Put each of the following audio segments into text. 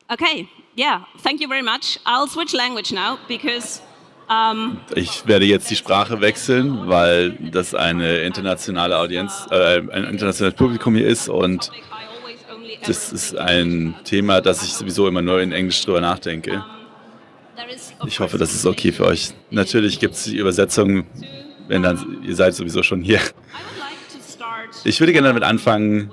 Okay, yeah, thank you very much. I'll switch language now because Ich werde jetzt die Sprache wechseln, weil das eine internationale Audienz, ein internationales Publikum hier ist und das ist ein Thema, das ich sowieso immer nur in Englisch drüber nachdenke. Ich hoffe, das ist okay für euch. Natürlich gibt es die Übersetzung, wenn dann, ihr seid sowieso schon hier. Ich würde gerne damit anfangen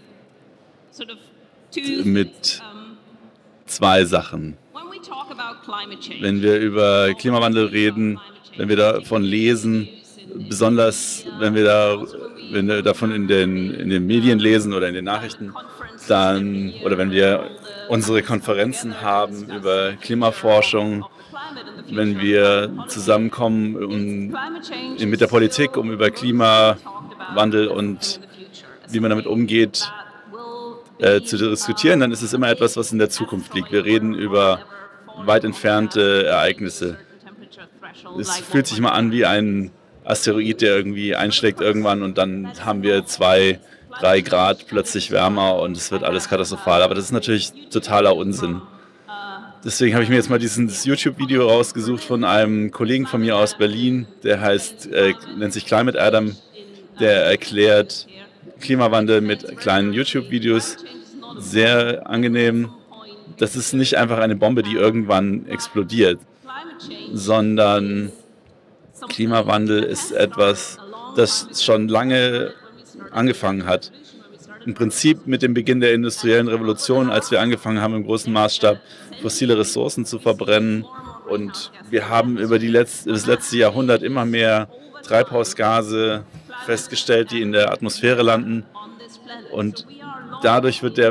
mit zwei Sachen. Wenn wir über Klimawandel reden, wenn wir davon lesen, besonders wenn wir davon in den Medien lesen oder in den Nachrichten, oder wenn wir unsere Konferenzen haben über Klimaforschung, wenn wir zusammenkommen mit der Politik, um über Klimawandel und wie man damit umgeht, zu diskutieren, dann ist es immer etwas, was in der Zukunft liegt. Wir reden über weit entfernte Ereignisse. Es fühlt sich mal an wie ein Asteroid, der irgendwie einschlägt irgendwann und dann haben wir 2, 3 Grad plötzlich wärmer und es wird alles katastrophal. Aber das ist natürlich totaler Unsinn. Deswegen habe ich mir jetzt mal dieses YouTube-Video rausgesucht von einem Kollegen von mir aus Berlin, der nennt sich Climate Adam, der erklärt Klimawandel mit kleinen YouTube-Videos. Sehr angenehm. Das ist nicht einfach eine Bombe, die irgendwann explodiert, sondern Klimawandel ist etwas, das schon lange angefangen hat. Im Prinzip mit dem Beginn der industriellen Revolution, als wir angefangen haben, im großen Maßstab fossile Ressourcen zu verbrennen. Und wir haben über das letzte Jahrhundert immer mehr Treibhausgase festgestellt, die in der Atmosphäre landen. Und dadurch wird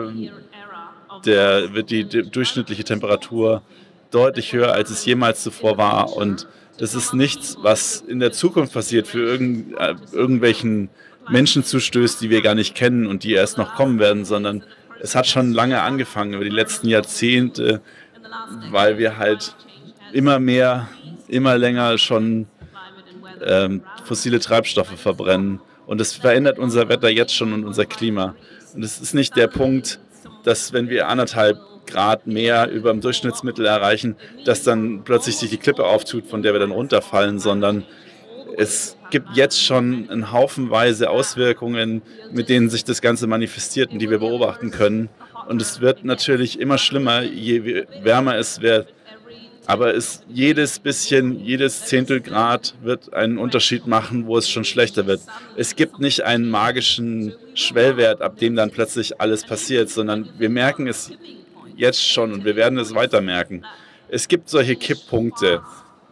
die durchschnittliche Temperatur deutlich höher, als es jemals zuvor war. Und das ist nichts, was in der Zukunft passiert, für irgendwelchen Menschen zustößt, die wir gar nicht kennen und die erst noch kommen werden, sondern es hat schon lange angefangen, über die letzten Jahrzehnte, weil wir halt immer mehr, immer länger schon fossile Treibstoffe verbrennen. Und das verändert unser Wetter jetzt schon und unser Klima. Und es ist nicht der Punkt, dass wenn wir 1,5 Grad mehr über dem Durchschnittsmittel erreichen, dass dann plötzlich sich die Klippe auftut, von der wir dann runterfallen, sondern es gibt jetzt schon einen Haufenweise Auswirkungen, mit denen sich das Ganze manifestiert und die wir beobachten können. Und es wird natürlich immer schlimmer, je wärmer es wird. Aber jedes Zehntelgrad wird einen Unterschied machen, wo es schon schlechter wird. Es gibt nicht einen magischen Schwellwert, ab dem dann plötzlich alles passiert, sondern wir merken es jetzt schon und wir werden es weiter merken. Es gibt solche Kipppunkte,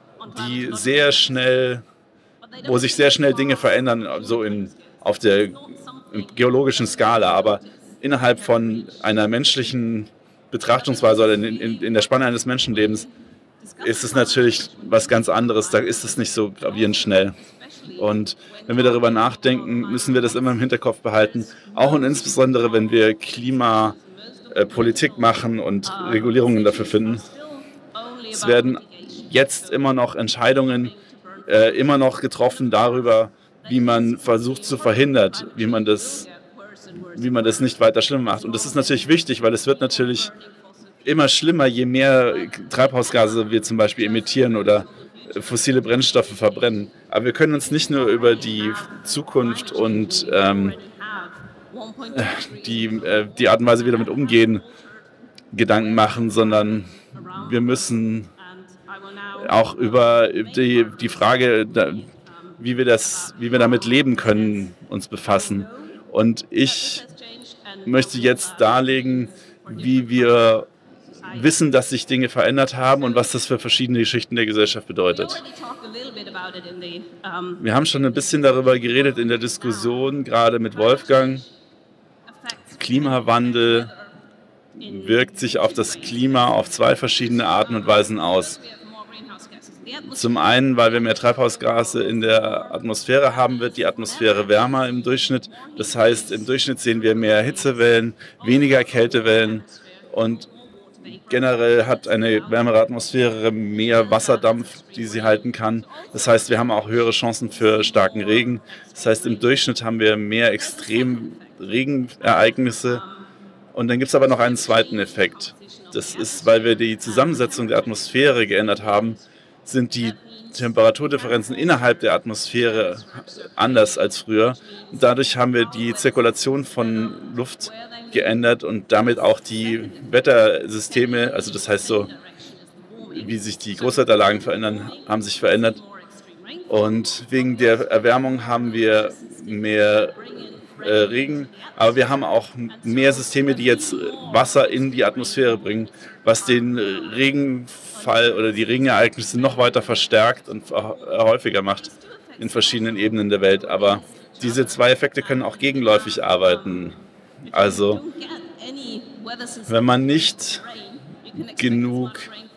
wo sich sehr schnell Dinge verändern, so auf der geologischen Skala, aber innerhalb von einer menschlichen Betrachtungsweise oder in der Spanne eines Menschenlebens ist es natürlich was ganz anderes. Da ist es nicht so gravierend schnell. Und wenn wir darüber nachdenken, müssen wir das immer im Hinterkopf behalten. Auch und insbesondere, wenn wir Klimapolitik machen und Regulierungen dafür finden. Es werden jetzt immer noch Entscheidungen immer noch getroffen darüber, wie man versucht zu verhindern, wie man das nicht weiter schlimm macht. Und das ist natürlich wichtig, weil es wird natürlich immer schlimmer, je mehr Treibhausgase wir zum Beispiel emittieren oder fossile Brennstoffe verbrennen. Aber wir können uns nicht nur über die Zukunft und die Art und Weise, wie wir damit umgehen, Gedanken machen, sondern wir müssen auch über die Frage, wie wir damit leben können, uns befassen. Und ich möchte jetzt darlegen, wie wir wissen, dass sich Dinge verändert haben und was das für verschiedene Schichten der Gesellschaft bedeutet. Wir haben schon ein bisschen darüber geredet in der Diskussion, gerade mit Wolfgang. Klimawandel wirkt sich auf das Klima auf 2 verschiedene Arten und Weisen aus. Zum einen, weil wir mehr Treibhausgase in der Atmosphäre haben, wird die Atmosphäre wärmer im Durchschnitt. Das heißt, im Durchschnitt sehen wir mehr Hitzewellen, weniger Kältewellen und generell hat eine wärmere Atmosphäre mehr Wasserdampf, die sie halten kann. Das heißt, wir haben auch höhere Chancen für starken Regen. Das heißt, im Durchschnitt haben wir mehr Extremregenereignisse. Und dann gibt es aber noch einen zweiten Effekt. Das ist, weil wir die Zusammensetzung der Atmosphäre geändert haben, sind die Temperaturdifferenzen innerhalb der Atmosphäre anders als früher. Und dadurch haben wir die Zirkulation von Luft geändert und damit auch die Wettersysteme, also das heißt so, wie sich die Großwetterlagen verändern, haben sich verändert. Und wegen der Erwärmung haben wir mehr Regen, aber wir haben auch mehr Systeme, die jetzt Wasser in die Atmosphäre bringen, was den Regenfall oder die Regenereignisse noch weiter verstärkt und häufiger macht in verschiedenen Ebenen der Welt. Aber diese zwei Effekte können auch gegenläufig arbeiten. Also wenn man nicht genug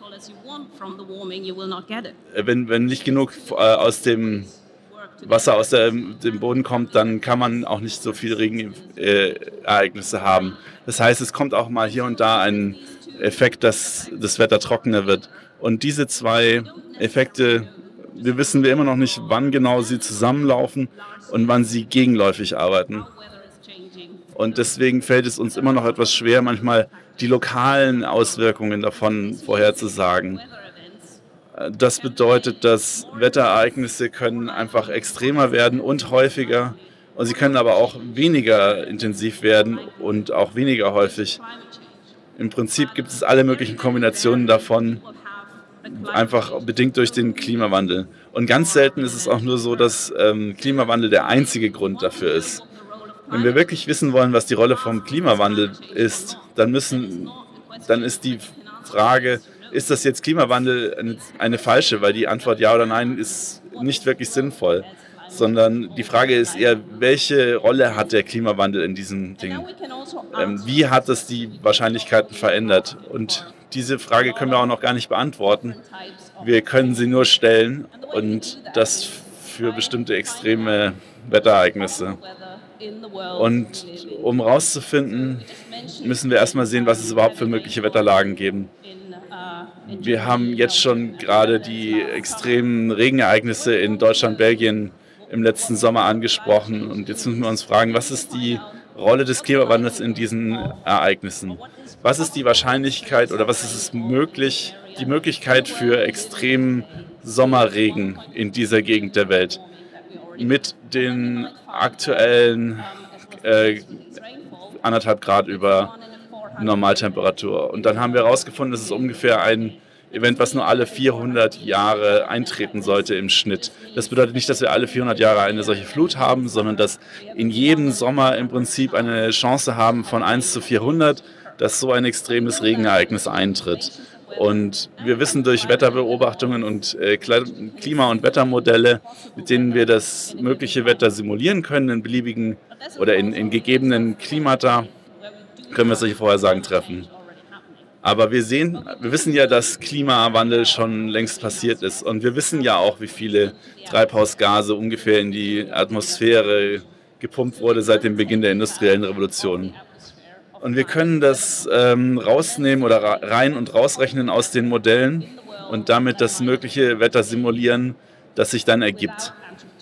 wenn nicht genug aus dem Wasser aus dem Boden kommt, dann kann man auch nicht so viele Regenereignisse haben. Das heißt, es kommt auch mal hier und da ein Effekt, dass das Wetter trockener wird. Und diese zwei Effekte, wissen wir immer noch nicht, wann genau sie zusammenlaufen und wann sie gegenläufig arbeiten. Und deswegen fällt es uns immer noch etwas schwer, manchmal die lokalen Auswirkungen davon vorherzusagen. Das bedeutet, dass Wetterereignisse können einfach extremer werden und häufiger. Und sie können aber auch weniger intensiv werden und auch weniger häufig. Im Prinzip gibt es alle möglichen Kombinationen davon, einfach bedingt durch den Klimawandel. Und ganz selten ist es auch nur so, dass Klimawandel der einzige Grund dafür ist. Wenn wir wirklich wissen wollen, was die Rolle vom Klimawandel ist, dann ist die Frage, ist das jetzt Klimawandel eine falsche, weil die Antwort ja oder nein ist nicht wirklich sinnvoll, sondern die Frage ist eher, welche Rolle hat der Klimawandel in diesem Ding? Wie hat es die Wahrscheinlichkeiten verändert? Und diese Frage können wir auch noch gar nicht beantworten. Wir können sie nur stellen und das für bestimmte extreme Wetterereignisse. Und um herauszufinden, müssen wir erstmal sehen, was es überhaupt für mögliche Wetterlagen geben. Wir haben jetzt schon gerade die extremen Regenereignisse in Deutschland, Belgien im letzten Sommer angesprochen. Und jetzt müssen wir uns fragen, was ist die Rolle des Klimawandels in diesen Ereignissen? Was ist die Wahrscheinlichkeit oder was ist es möglich, die Möglichkeit für extremen Sommerregen in dieser Gegend der Welt mit den aktuellen 1,5 Grad über Normaltemperatur. Und dann haben wir herausgefunden, dass es ungefähr ein Event, was nur alle 400 Jahre eintreten sollte im Schnitt. Das bedeutet nicht, dass wir alle 400 Jahre eine solche Flut haben, sondern dass in jedem Sommer im Prinzip eine Chance haben von 1 zu 400, dass so ein extremes Regenereignis eintritt. Und wir wissen durch Wetterbeobachtungen und Klima- und Wettermodelle, mit denen wir das mögliche Wetter simulieren können in beliebigen oder in gegebenen Klimata, können wir solche Vorhersagen treffen. Aber wir wissen ja, dass Klimawandel schon längst passiert ist. Und wir wissen ja auch, wie viele Treibhausgase ungefähr in die Atmosphäre gepumpt wurde seit dem Beginn der industriellen Revolution. Und wir können das rausnehmen oder rein- und rausrechnen aus den Modellen und damit das mögliche Wetter simulieren, das sich dann ergibt.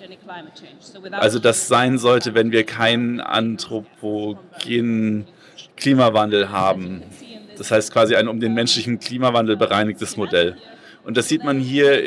Also das sein sollte, wenn wir keinen anthropogenen Klimawandel haben. Das heißt quasi ein um den menschlichen Klimawandel bereinigtes Modell. Und das sieht man hier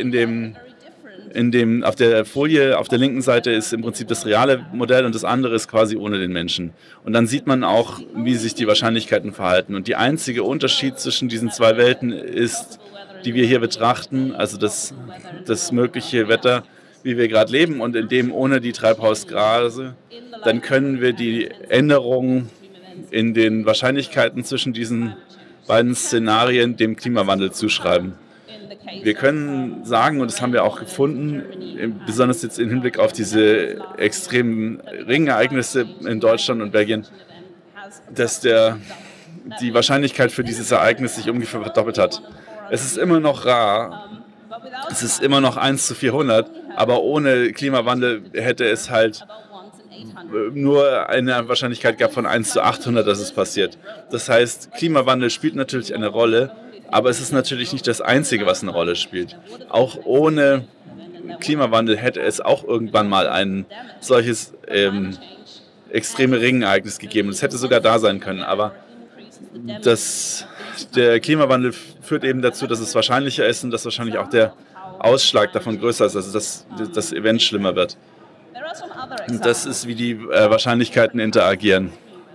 auf der Folie, auf der linken Seite ist im Prinzip das reale Modell und das andere ist quasi ohne den Menschen. Und dann sieht man auch, wie sich die Wahrscheinlichkeiten verhalten. Und der einzige Unterschied zwischen diesen zwei Welten ist, die wir hier betrachten, also das mögliche Wetter, wie wir gerade leben und in dem ohne die Treibhausgase, dann können wir die Änderungen in den Wahrscheinlichkeiten zwischen diesen beiden Szenarien dem Klimawandel zuschreiben. Wir können sagen, und das haben wir auch gefunden, besonders jetzt im Hinblick auf diese extremen Regenereignisse in Deutschland und Belgien, dass die Wahrscheinlichkeit für dieses Ereignis sich ungefähr verdoppelt hat. Es ist immer noch rar, es ist immer noch 1 zu 400, aber ohne Klimawandel hätte es halt nur eine Wahrscheinlichkeit gab von 1 zu 800, dass es passiert. Das heißt, Klimawandel spielt natürlich eine Rolle, aber es ist natürlich nicht das Einzige, was eine Rolle spielt. Auch ohne Klimawandel hätte es auch irgendwann mal ein solches extreme Regenereignis gegeben. Es hätte sogar da sein können, aber der Klimawandel führt eben dazu, dass es wahrscheinlicher ist und dass wahrscheinlich auch der Ausschlag davon größer ist, also dass das Event schlimmer wird. Und das ist, wie die Wahrscheinlichkeiten interagieren.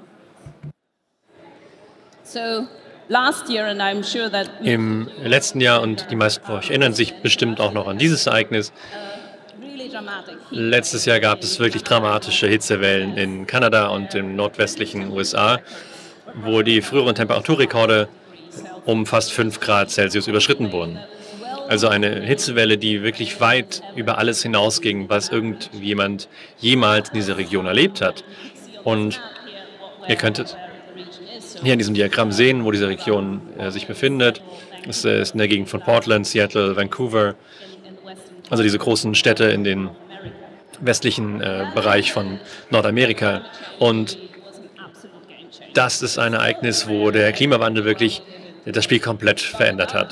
Im letzten Jahr, und die meisten von euch erinnern sich bestimmt auch noch an dieses Ereignis, letztes Jahr gab es wirklich dramatische Hitzewellen in Kanada und im nordwestlichen USA, wo die früheren Temperaturrekorde um fast 5 Grad Celsius überschritten wurden. Also eine Hitzewelle, die wirklich weit über alles hinausging, was irgendjemand jemals in dieser Region erlebt hat. Und ihr könntet hier in diesem Diagramm sehen, wo diese Region sich befindet. Es ist in der Gegend von Portland, Seattle, Vancouver, also diese großen Städte in den westlichen Bereich von Nordamerika. Und das ist ein Ereignis, wo der Klimawandel wirklich das Spiel komplett verändert hat.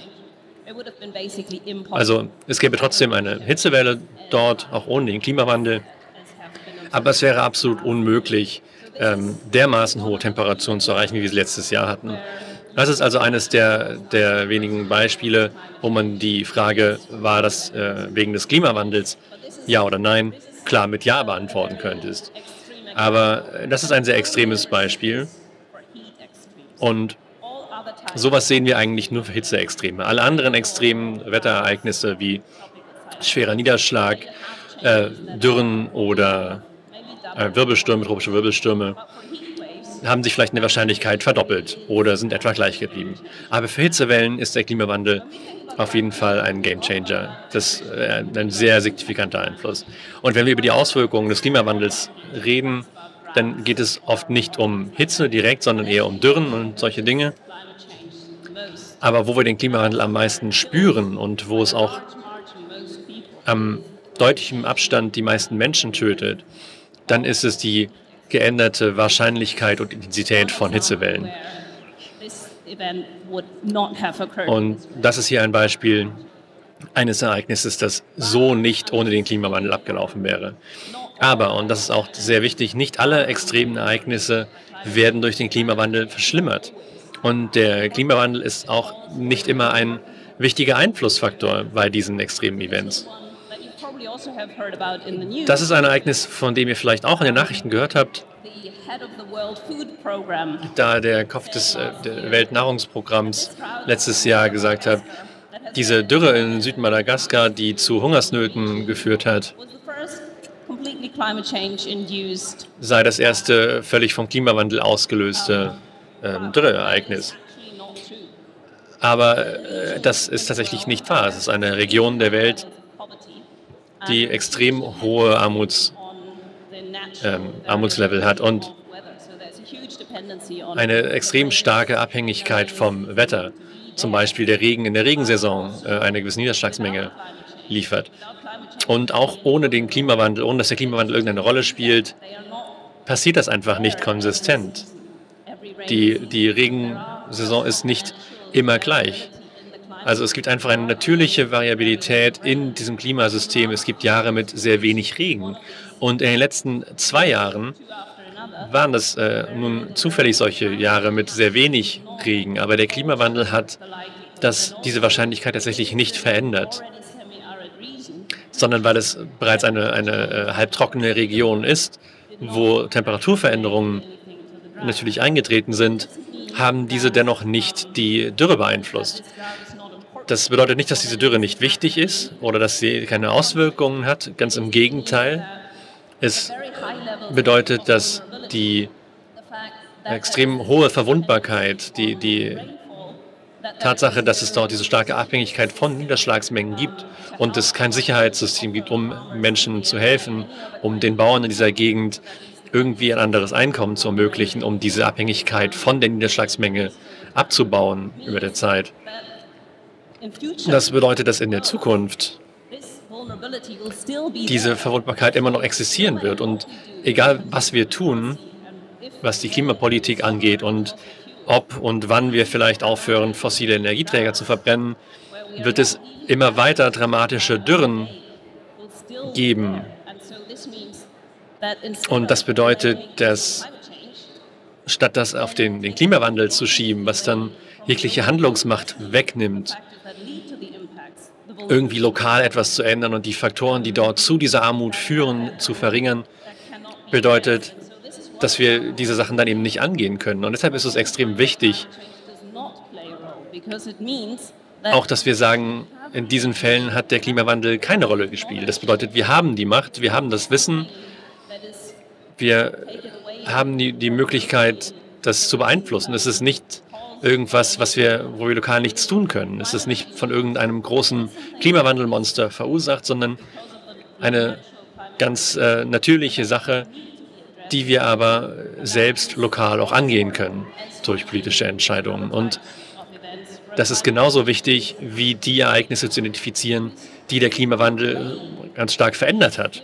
Also es gäbe trotzdem eine Hitzewelle dort, auch ohne den Klimawandel. Aber es wäre absolut unmöglich, dermaßen hohe Temperaturen zu erreichen, wie wir sie letztes Jahr hatten. Das ist also eines der wenigen Beispiele, wo man die Frage, war das wegen des Klimawandels, ja oder nein, klar mit Ja beantworten könntest. Aber das ist ein sehr extremes Beispiel. Und sowas sehen wir eigentlich nur für Hitzeextreme. Alle anderen extremen Wetterereignisse wie schwerer Niederschlag, Dürren oder Wirbelstürme, tropische Wirbelstürme, haben sich vielleicht in der Wahrscheinlichkeit verdoppelt oder sind etwa gleich geblieben. Aber für Hitzewellen ist der Klimawandel auf jeden Fall ein Gamechanger. Das ist ein sehr signifikanter Einfluss. Und wenn wir über die Auswirkungen des Klimawandels reden, dann geht es oft nicht um Hitze direkt, sondern eher um Dürren und solche Dinge. Aber wo wir den Klimawandel am meisten spüren und wo es auch am deutlichen Abstand die meisten Menschen tötet, dann ist es die geänderte Wahrscheinlichkeit und Intensität von Hitzewellen. Und das ist hier ein Beispiel eines Ereignisses, das so nicht ohne den Klimawandel abgelaufen wäre. Aber, und das ist auch sehr wichtig, nicht alle extremen Ereignisse werden durch den Klimawandel verschlimmert. Und der Klimawandel ist auch nicht immer ein wichtiger Einflussfaktor bei diesen extremen Events. Das ist ein Ereignis, von dem ihr vielleicht auch in den Nachrichten gehört habt, da der Kopf des Weltnahrungsprogramms letztes Jahr gesagt hat, diese Dürre in Südmadagaskar, die zu Hungersnöten geführt hat, sei das erste völlig vom Klimawandel ausgelöste Dürreereignis. Aber das ist tatsächlich nicht wahr. Es ist eine Region der Welt, die extrem hohe Armutslevel hat und eine extrem starke Abhängigkeit vom Wetter. Zum Beispiel der Regen in der Regensaison eine gewisse Niederschlagsmenge liefert. Und auch ohne den Klimawandel, ohne dass der Klimawandel irgendeine Rolle spielt, passiert das einfach nicht konsistent. Die Regensaison ist nicht immer gleich. Also es gibt einfach eine natürliche Variabilität in diesem Klimasystem. Es gibt Jahre mit sehr wenig Regen. Und in den letzten 2 Jahren waren das nun zufällig solche Jahre mit sehr wenig Regen. Aber der Klimawandel hat diese Wahrscheinlichkeit tatsächlich nicht verändert, sondern weil es bereits eine halbtrockene Region ist, wo Temperaturveränderungen natürlich eingetreten sind, haben diese dennoch nicht die Dürre beeinflusst. Das bedeutet nicht, dass diese Dürre nicht wichtig ist oder dass sie keine Auswirkungen hat. Ganz im Gegenteil. Es bedeutet, dass die extrem hohe Verwundbarkeit, die Tatsache, dass es dort diese starke Abhängigkeit von Niederschlagsmengen gibt und es kein Sicherheitssystem gibt, um Menschen zu helfen, um den Bauern in dieser Gegend irgendwie ein anderes Einkommen zu ermöglichen, um diese Abhängigkeit von der Niederschlagsmenge abzubauen über der Zeit. Das bedeutet, dass in der Zukunft diese Verwundbarkeit immer noch existieren wird. Und egal, was wir tun, was die Klimapolitik angeht und ob und wann wir vielleicht aufhören, fossile Energieträger zu verbrennen, wird es immer weiter dramatische Dürren geben. Und das bedeutet, dass statt das auf den Klimawandel zu schieben, was dann jegliche Handlungsmacht wegnimmt, irgendwie lokal etwas zu ändern und die Faktoren, die dort zu dieser Armut führen, zu verringern, bedeutet, dass wir diese Sachen dann eben nicht angehen können. Und deshalb ist es extrem wichtig, auch dass wir sagen, in diesen Fällen hat der Klimawandel keine Rolle gespielt. Das bedeutet, wir haben die Macht, wir haben das Wissen, wir haben die Möglichkeit, das zu beeinflussen. Es ist nicht irgendwas, wo wir lokal nichts tun können. Es ist nicht von irgendeinem großen Klimawandelmonster verursacht, sondern eine ganz natürliche Sache, die wir aber selbst lokal auch angehen können durch politische Entscheidungen. Und das ist genauso wichtig, wie die Ereignisse zu identifizieren, die der Klimawandel ganz stark verändert hat.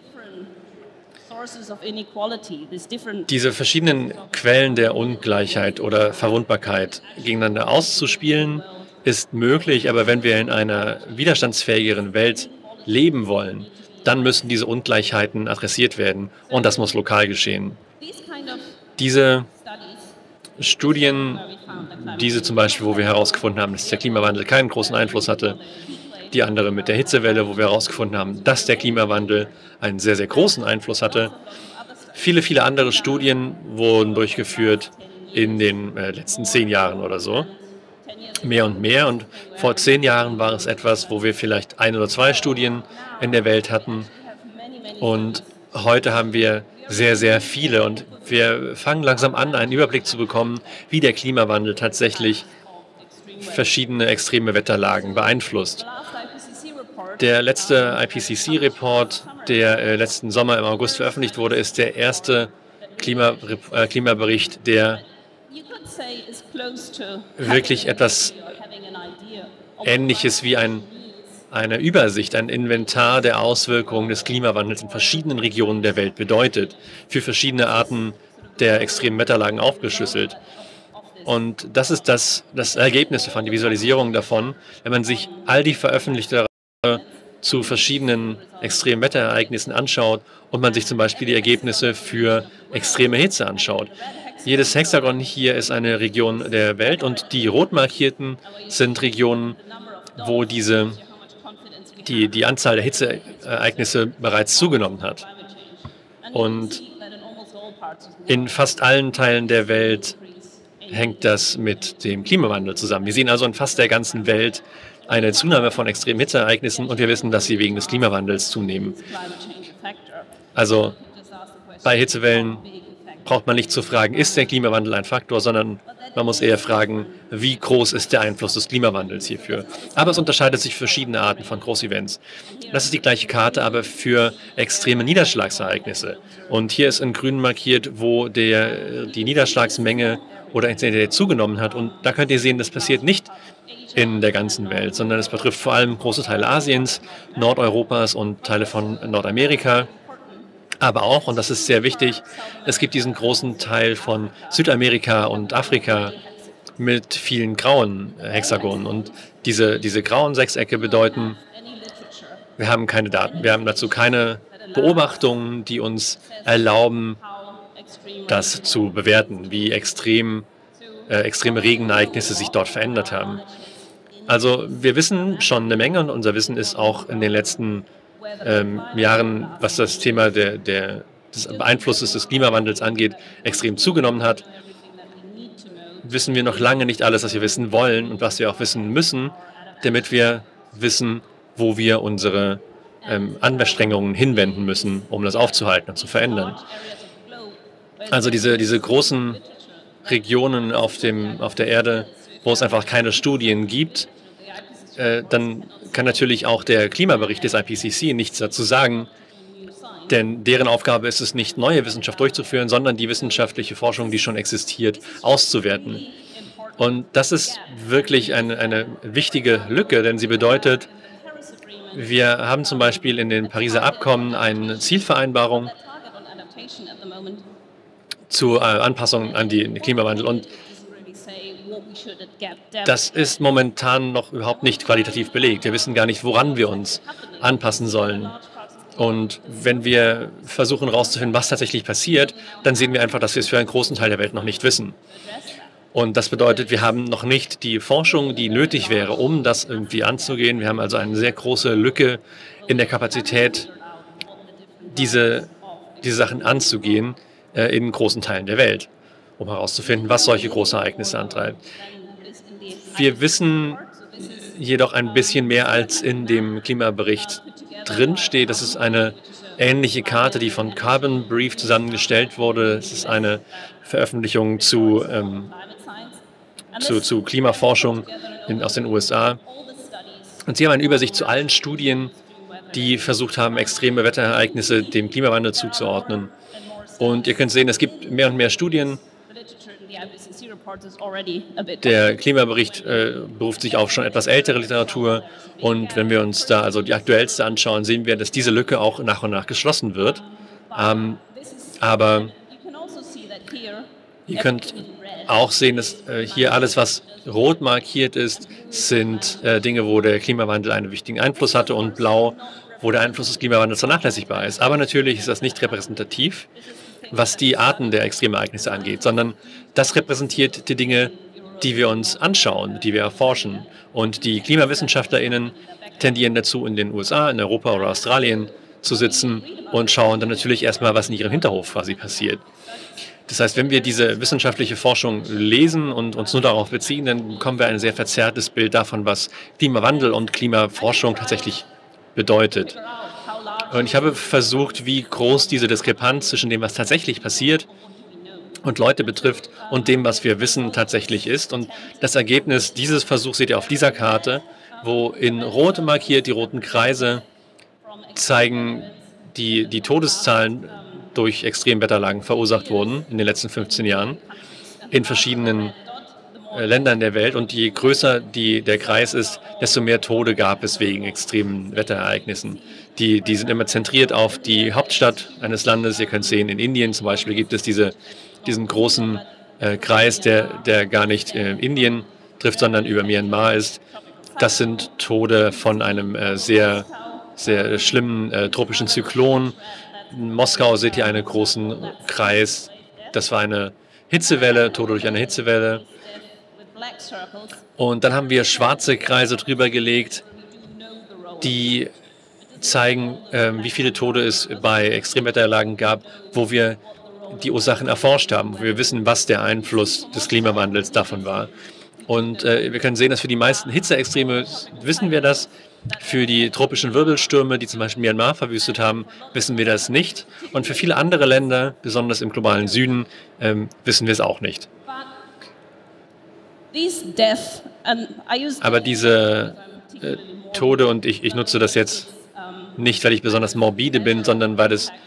Diese verschiedenen Quellen der Ungleichheit oder Verwundbarkeit gegeneinander auszuspielen, ist möglich, aber wenn wir in einer widerstandsfähigeren Welt leben wollen, dann müssen diese Ungleichheiten adressiert werden und das muss lokal geschehen. Diese Studien, diese zum Beispiel, wo wir herausgefunden haben, dass der Klimawandel keinen großen Einfluss hatte, die andere mit der Hitzewelle, wo wir herausgefunden haben, dass der Klimawandel einen sehr, sehr großen Einfluss hatte. Viele, viele andere Studien wurden durchgeführt in den letzten 10 Jahren oder so. Mehr und mehr. Und vor 10 Jahren war es etwas, wo wir vielleicht 1 oder 2 Studien in der Welt hatten. Und heute haben wir sehr, sehr viele. Und wir fangen langsam an, einen Überblick zu bekommen, wie der Klimawandel tatsächlich verschiedene extreme Wetterlagen beeinflusst. Der letzte IPCC-Report, der letzten Sommer im August veröffentlicht wurde, ist der erste Klimabericht, der wirklich etwas Ähnliches wie eine Übersicht, ein Inventar der Auswirkungen des Klimawandels in verschiedenen Regionen der Welt bedeutet, für verschiedene Arten der extremen Wetterlagen aufgeschlüsselt. Und das ist das Ergebnis davon, die Visualisierung davon, wenn man sich all die veröffentlichte zu verschiedenen extremen Wetterereignissen anschaut und man sich zum Beispiel die Ergebnisse für extreme Hitze anschaut. Jedes Hexagon hier ist eine Region der Welt und die rot markierten sind Regionen, wo die Anzahl der Hitzeereignisse bereits zugenommen hat. Und in fast allen Teilen der Welt hängt das mit dem Klimawandel zusammen. Wir sehen also in fast der ganzen Welt eine Zunahme von extremen Hitzeereignissen und wir wissen, dass sie wegen des Klimawandels zunehmen. Also bei Hitzewellen braucht man nicht zu fragen, ist der Klimawandel ein Faktor, sondern man muss eher fragen, wie groß ist der Einfluss des Klimawandels hierfür. Aber es unterscheidet sich für verschiedene Arten von Großevents. Das ist die gleiche Karte, aber für extreme Niederschlagsereignisse. Und hier ist in grün markiert, wo die Niederschlagsmenge oder Intensität zugenommen hat. Und da könnt ihr sehen, das passiert nicht in der ganzen Welt, sondern es betrifft vor allem große Teile Asiens, Nordeuropas und Teile von Nordamerika. Aber auch, und das ist sehr wichtig, es gibt diesen großen Teil von Südamerika und Afrika mit vielen grauen Hexagonen. Und diese grauen Sechsecke bedeuten, wir haben keine Daten, wir haben dazu keine Beobachtungen, die uns erlauben, das zu bewerten, wie extreme Regenereignisse sich dort verändert haben. Also wir wissen schon eine Menge und unser Wissen ist auch in den letzten Jahren, was das Thema des Einflusses des Klimawandels angeht, extrem zugenommen hat. Wissen wir noch lange nicht alles, was wir wissen wollen und was wir auch wissen müssen, damit wir wissen, wo wir unsere Anstrengungen hinwenden müssen, um das aufzuhalten und zu verändern. Also diese großen Regionen auf der Erde, wo es einfach keine Studien gibt, dann kann natürlich auch der Klimabericht des IPCC nichts dazu sagen, denn deren Aufgabe ist es nicht, neue Wissenschaft durchzuführen, sondern die wissenschaftliche Forschung, die schon existiert, auszuwerten. Und das ist wirklich eine wichtige Lücke, denn sie bedeutet, wir haben zum Beispiel in den Pariser Abkommen eine Zielvereinbarung zur Anpassung an den Klimawandel und das ist momentan noch überhaupt nicht qualitativ belegt. Wir wissen gar nicht, woran wir uns anpassen sollen. Und wenn wir versuchen herauszufinden, was tatsächlich passiert, dann sehen wir einfach, dass wir es für einen großen Teil der Welt noch nicht wissen. Und das bedeutet, wir haben noch nicht die Forschung, die nötig wäre, um das irgendwie anzugehen. Wir haben also eine sehr große Lücke in der Kapazität, diese Sachen anzugehen in großen Teilen der Welt, um herauszufinden, was solche Großereignisse antreibt. Wir wissen jedoch ein bisschen mehr, als in dem Klimabericht drinsteht. Das ist eine ähnliche Karte, die von Carbon Brief zusammengestellt wurde. Es ist eine Veröffentlichung zu Klimaforschung aus den USA. Und sie haben eine Übersicht zu allen Studien, die versucht haben, extreme Wetterereignisse dem Klimawandel zuzuordnen. Und ihr könnt sehen, es gibt mehr und mehr Studien. Der Klimabericht beruft sich auf schon etwas ältere Literatur. Und wenn wir uns da also die aktuellste anschauen, sehen wir, dass diese Lücke auch nach und nach geschlossen wird. Aber ihr könnt auch sehen, dass hier alles, was rot markiert ist, sind Dinge, wo der Klimawandel einen wichtigen Einfluss hatte, und blau, wo der Einfluss des Klimawandels vernachlässigbar ist. Aber natürlich ist das nicht repräsentativ, was die Arten der Extremereignisse angeht, sondern das repräsentiert die Dinge, die wir uns anschauen, die wir erforschen. Und die KlimawissenschaftlerInnen tendieren dazu, in den USA, in Europa oder Australien zu sitzen und schauen dann natürlich erstmal, was in ihrem Hinterhof quasi passiert. Das heißt, wenn wir diese wissenschaftliche Forschung lesen und uns nur darauf beziehen, dann bekommen wir ein sehr verzerrtes Bild davon, was Klimawandel und Klimaforschung tatsächlich bedeutet. Und ich habe versucht, wie groß diese Diskrepanz zwischen dem, was tatsächlich passiert und Leute betrifft, und dem, was wir wissen, tatsächlich ist. Und das Ergebnis dieses Versuchs seht ihr auf dieser Karte, wo in Rot markiert die roten Kreise zeigen die Todeszahlen durch Extremwetterlagen verursacht wurden in den letzten 15 Jahren in verschiedenen Ländern der Welt. Und je größer der Kreis ist, desto mehr Tode gab es wegen extremen Wetterereignissen. Die sind immer zentriert auf die Hauptstadt eines Landes. Ihr könnt sehen, in Indien zum Beispiel gibt es diesen großen Kreis, der gar nicht Indien trifft, sondern über Myanmar ist. Das sind Tode von einem sehr, sehr schlimmen tropischen Zyklon. In Moskau seht ihr einen großen Kreis. Das war eine Hitzewelle, Tode durch eine Hitzewelle. Und dann haben wir schwarze Kreise drüber gelegt, die zeigen, wie viele Tode es bei Extremwetterlagen gab, wo wir die Ursachen erforscht haben, wo wir wissen, was der Einfluss des Klimawandels davon war. Und wir können sehen, dass für die meisten Hitzeextreme wissen wir das. Für die tropischen Wirbelstürme, die zum Beispiel Myanmar verwüstet haben, wissen wir das nicht. Und für viele andere Länder, besonders im globalen Süden, wissen wir es auch nicht. Aber diese Tode, und ich nutze das jetzt nicht, weil ich besonders morbide bin, sondern weil es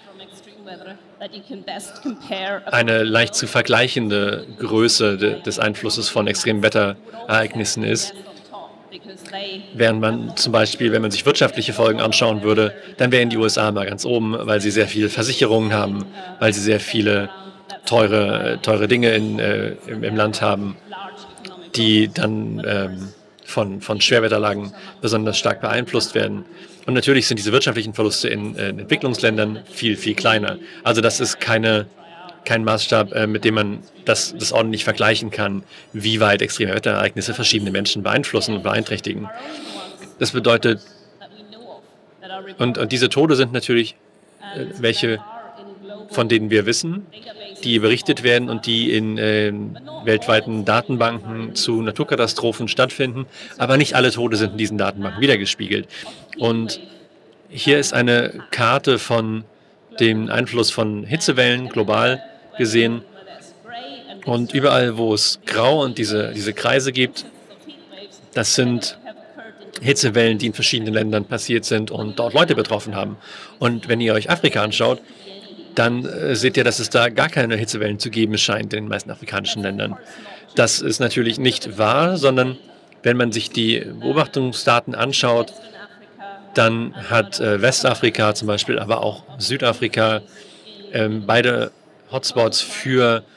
eine leicht zu vergleichende Größe des Einflusses von extremen Wetterereignissen ist. Während man zum Beispiel, wenn man sich wirtschaftliche Folgen anschauen würde, dann wären die USA mal ganz oben, weil sie sehr viele Versicherungen haben, weil sie sehr viele teure Dinge im Land haben, die dann von Schwerwetterlagen besonders stark beeinflusst werden. Und natürlich sind diese wirtschaftlichen Verluste in Entwicklungsländern viel, viel kleiner. Also das ist kein Maßstab, mit dem man das ordentlich vergleichen kann, wie weit extreme Wetterereignisse verschiedene Menschen beeinflussen und beeinträchtigen. Das bedeutet, und diese Tode sind natürlich welche, von denen wir wissen, die berichtet werden und die in weltweiten Datenbanken zu Naturkatastrophen stattfinden. Aber nicht alle Tode sind in diesen Datenbanken wiedergespiegelt. Und hier ist eine Karte von dem Einfluss von Hitzewellen global gesehen. Und überall, wo es grau und diese Kreise gibt, das sind Hitzewellen, die in verschiedenen Ländern passiert sind und dort Leute betroffen haben. Und wenn ihr euch Afrika anschaut, dann seht ihr, dass es da gar keine Hitzewellen zu geben scheint in den meisten afrikanischen Ländern. Das ist natürlich nicht wahr, sondern wenn man sich die Beobachtungsdaten anschaut, dann hat Westafrika zum Beispiel, aber auch Südafrika beide Hotspots für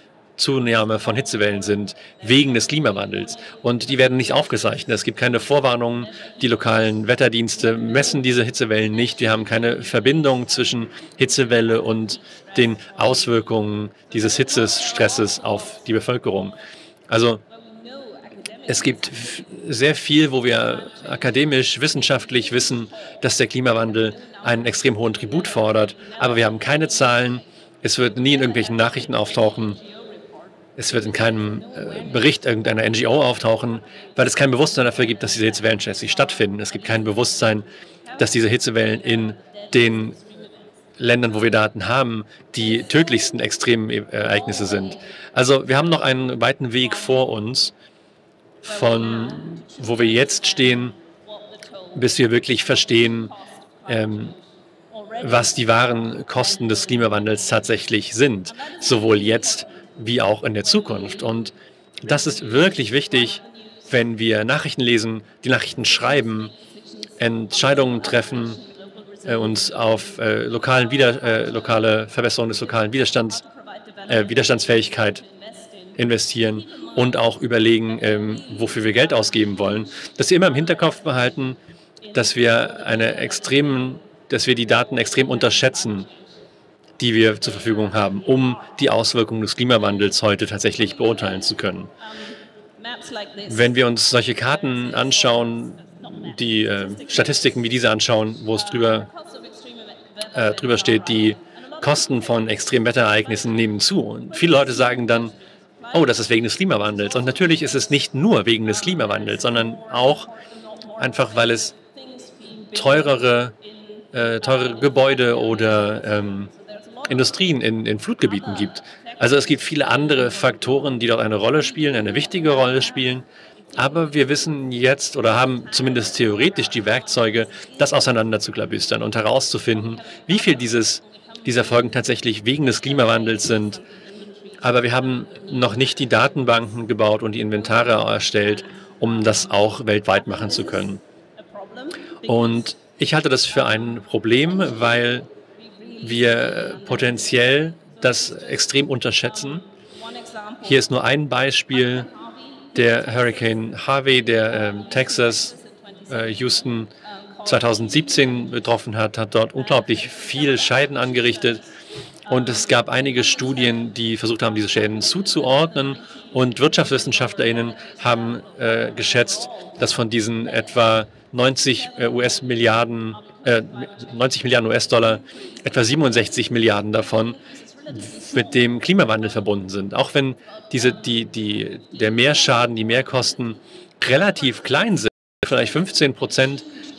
Zunahme von Hitzewellen sind, wegen des Klimawandels. Und die werden nicht aufgezeichnet. Es gibt keine Vorwarnungen. Die lokalen Wetterdienste messen diese Hitzewellen nicht. Wir haben keine Verbindung zwischen Hitzewelle und den Auswirkungen dieses Hitzestresses auf die Bevölkerung. Also es gibt sehr viel, wo wir akademisch, wissenschaftlich wissen, dass der Klimawandel einen extrem hohen Tribut fordert, aber wir haben keine Zahlen. Es wird nie in irgendwelchen Nachrichten auftauchen. Es wird in keinem Bericht irgendeiner NGO auftauchen, weil es kein Bewusstsein dafür gibt, dass diese Hitzewellen schließlich stattfinden. Es gibt kein Bewusstsein, dass diese Hitzewellen in den Ländern, wo wir Daten haben, die tödlichsten Extremereignisse sind. Also wir haben noch einen weiten Weg vor uns, von wo wir jetzt stehen, bis wir wirklich verstehen, was die wahren Kosten des Klimawandels tatsächlich sind, sowohl jetzt wie auch in der Zukunft. Und das ist wirklich wichtig, wenn wir Nachrichten lesen, die Nachrichten schreiben, Entscheidungen treffen, uns auf lokale Verbesserung des lokalen Widerstandsfähigkeit investieren und auch überlegen, wofür wir Geld ausgeben wollen, dass wir immer im Hinterkopf behalten, dass wir die Daten extrem unterschätzen, die wir zur Verfügung haben, um die Auswirkungen des Klimawandels heute tatsächlich beurteilen zu können. Wenn wir uns solche Karten anschauen, die Statistiken wie diese anschauen, wo es drüber steht, die Kosten von Extremwetterereignissen nehmen zu. Und viele Leute sagen dann, oh, das ist wegen des Klimawandels. Und natürlich ist es nicht nur wegen des Klimawandels, sondern auch einfach, weil es teurere Gebäude oder Industrien in Flutgebieten gibt. Also es gibt viele andere Faktoren, die dort eine Rolle spielen, eine wichtige Rolle spielen. Aber wir wissen jetzt oder haben zumindest theoretisch die Werkzeuge, das auseinanderzuklabüstern und herauszufinden, wie viel dieser Folgen tatsächlich wegen des Klimawandels sind. Aber wir haben noch nicht die Datenbanken gebaut und die Inventare erstellt, um das auch weltweit machen zu können. Und ich halte das für ein Problem, weil wir potenziell das extrem unterschätzen. Hier ist nur ein Beispiel, der Hurricane Harvey, der Texas, Houston 2017 betroffen hat dort unglaublich viel Schäden angerichtet. Und es gab einige Studien, die versucht haben, diese Schäden zuzuordnen. Und WirtschaftswissenschaftlerInnen haben geschätzt, dass von diesen etwa 90 Milliarden US-Dollar etwa 67 Milliarden davon mit dem Klimawandel verbunden sind. Auch wenn der Mehrschaden, die Mehrkosten relativ klein sind, vielleicht 15%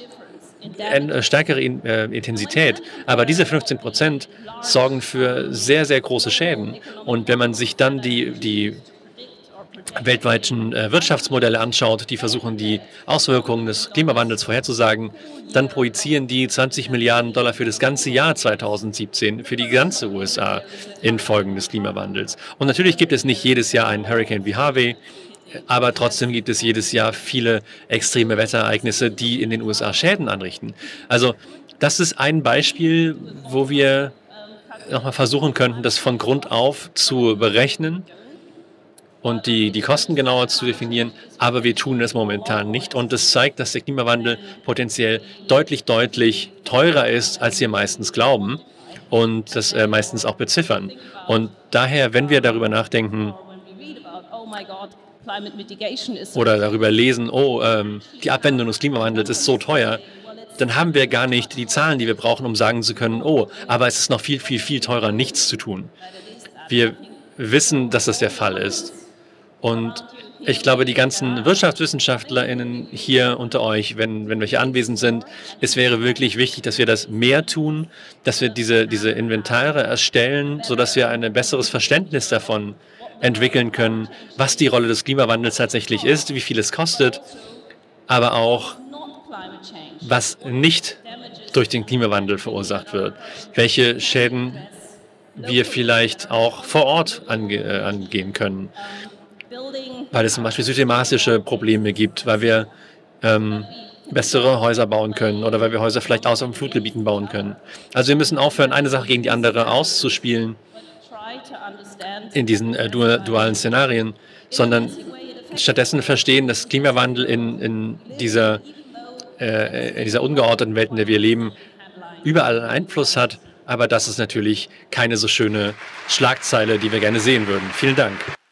stärkere Intensität, aber diese 15% sorgen für sehr, sehr große Schäden. Und wenn man sich dann die weltweiten Wirtschaftsmodelle anschaut, die versuchen, die Auswirkungen des Klimawandels vorherzusagen, dann projizieren die 20 Milliarden Dollar für das ganze Jahr 2017 für die ganze USA infolgen des Klimawandels. Und natürlich gibt es nicht jedes Jahr einen Hurricane wie Harvey, aber trotzdem gibt es jedes Jahr viele extreme Wetterereignisse, die in den USA Schäden anrichten. Also das ist ein Beispiel, wo wir nochmal versuchen könnten, das von Grund auf zu berechnen und die Kosten genauer zu definieren, aber wir tun es momentan nicht. Und das zeigt, dass der Klimawandel potenziell deutlich teurer ist, als wir meistens glauben und das meistens auch beziffern. Und daher, wenn wir darüber nachdenken oder darüber lesen, die Abwendung des Klimawandels ist so teuer, dann haben wir gar nicht die Zahlen, die wir brauchen, um sagen zu können, aber es ist noch viel, viel, viel teurer, nichts zu tun. Wir wissen, dass das der Fall ist. Und ich glaube, die ganzen WirtschaftswissenschaftlerInnen hier unter euch, wenn welche anwesend sind, es wäre wirklich wichtig, dass wir das mehr tun, dass wir diese Inventare erstellen, sodass wir ein besseres Verständnis davon entwickeln können, was die Rolle des Klimawandels tatsächlich ist, wie viel es kostet, aber auch, was nicht durch den Klimawandel verursacht wird, welche Schäden wir vielleicht auch vor Ort angehen können, weil es zum Beispiel systematische Probleme gibt, weil wir bessere Häuser bauen können oder weil wir Häuser vielleicht außer Flutgebieten bauen können. Also wir müssen aufhören, eine Sache gegen die andere auszuspielen in diesen dualen Szenarien, sondern stattdessen verstehen, dass Klimawandel in dieser ungeordneten Welt, in der wir leben, überall einen Einfluss hat. Aber das ist natürlich keine so schöne Schlagzeile, die wir gerne sehen würden. Vielen Dank.